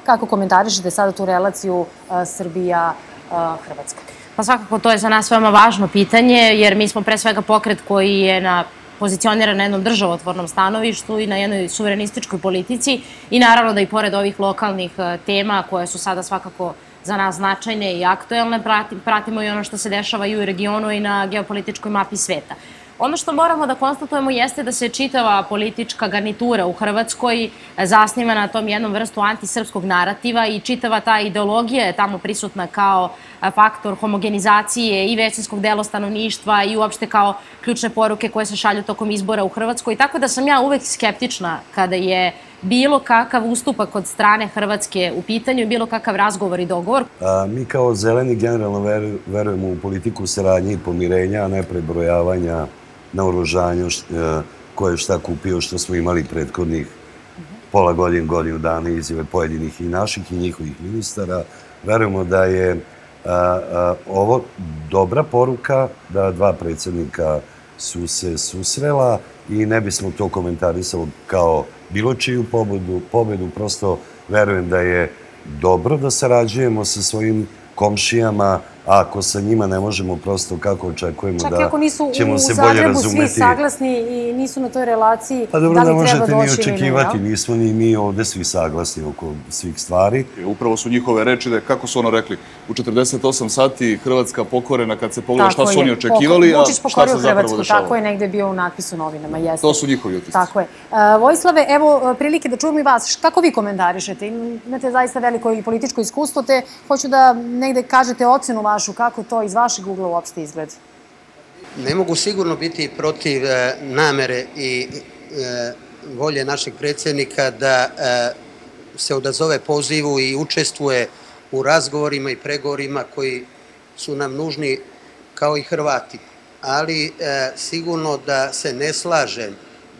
Kako komentarišete sada tu relaciju Srbija-Hrvatska? Pa svakako to je za nas veoma važno pitanje, jer mi smo pre svega pokret koji je pozicioniran na jednom državotvornom stanovištu i na jednoj suverenističkoj politici i naravno da i pored ovih lokalnih tema koje su sada svakako za nas značajne i aktuelne, pratimo i ono što se dešava i u regionu i na geopolitičkoj mapi sveta. Ono što moramo da konstatujemo jeste da se čitava politička garnitura u Hrvatskoj zasniva na tom jednom vrstu antisrpskog narativa i čitava ta ideologija je tamo prisutna kao faktor homogenizacije i većinskog dela stanovništva i uopšte kao ključne poruke koje se šalju tokom izbora u Hrvatskoj. Tako da sam ja uvek skeptična kada je bilo kakav ustupak od strane Hrvatske u pitanju i bilo kakav razgovor i dogovor. Mi kao zeleni generalno verujemo u politiku saradnje i pomirenja, a ne prebrojavanja naoružanja ko je šta kupio, što smo imali prethodnih pola godinu dana izjave pojedinih i naših i njihovih ministara. Verujemo da je ovo dobra poruka, da dva predsjednika su se susrela i ne bismo to komentarisali kao bilo čiju pobedu, prosto verujem da je dobro da sarađujemo sa svojim komšijama, a ako sa njima ne možemo, prosto kako očekujemo da ćemo se bolje razumeti. Čak i ako nisu u Zagrebu svi saglasni i nisu na toj relaciji, pa dobro, ne možete ni očekivati, nismo ni mi ovde svi saglasni oko svih stvari. Upravo su njihove reči da kako su ono rekli, u 48 sati Hrvatska pokorena, kad se pogleda šta su oni očekivali, a šta se zapravo dešava. Tako je negde bio u natpisu u novinama, jeste. To su njihovi utisci. Tako je. Vojislave, evo prilike da čujemo i vas. Kako vi komentarišete? Imate zaista veliko i političko iskustvo, te hoću da negde kažete ocenu vašu, kako to iz vašeg ugla uopšte izgleda. Ne mogu sigurno biti protiv namere i volje našeg predsjednika da se odazove pozivu i učestvuje u razgovorima i pregovorima koji su nam nužni kao i Hrvati. Ali sigurno da se ne slažem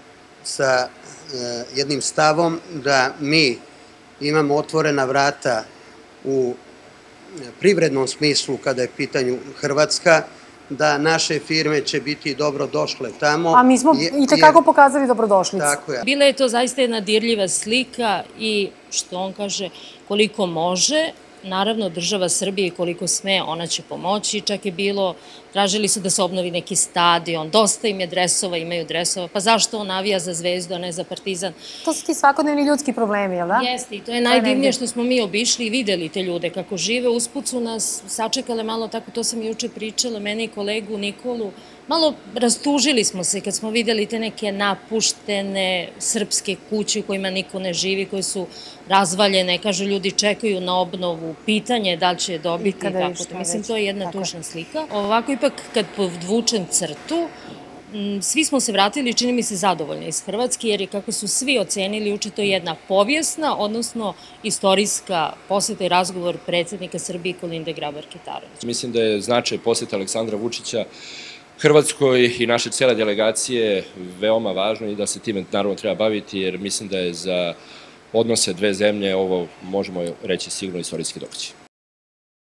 sa jednim stavom da mi imamo otvorena vrata u privrednom smislu kada je pitanju Hrvatska, da naše firme će biti dobro došle tamo. A mi smo i tekako pokazali dobrodošlicu. Tako je. Bila je to zaista jedna dirljiva slika i, što on kaže, koliko može, naravno država Srbije koliko sme, ona će pomoći. Čak je bilo, tražili su da se obnovi neki stadion, dosta im je dresova, imaju dresova, pa zašto on navija za Zvezdu, a ne za Partizan? To su ti svakodnevni ljudski problemi, jel da? Jeste, i to je najdivnije što smo mi obišli i videli te ljude kako žive. Usput su nas sačekale malo, tako to sam juče pričala, mene i kolegu Nikolu, malo rastužili smo se kad smo videli te neke napuštene srpske kuće u kojima niko ne živi, koje su razvaljene, kažu ljudi čekaju na obnovu, pitanje je da li će dobiti, tako to. Mislim, to je jedna tužna slika. Ovako ipak kad podvučem crtu, svi smo se vratili, čini mi se, zadovoljni iz Hrvatske, jer je, kako su svi ocenili, uče to jedna povijesna, odnosno istorijska poseta i razgovor predsjednika Srbije Kolinde Grabar-Kitarović. Mislim da je značaj poseta Aleksandra Vučića Hrvatskoj i naše cijele delegacije veoma važno i da se time naravno treba baviti, jer mislim da je za odnose dve zemlje ovo, možemo reći, sigurno istorijski događaj.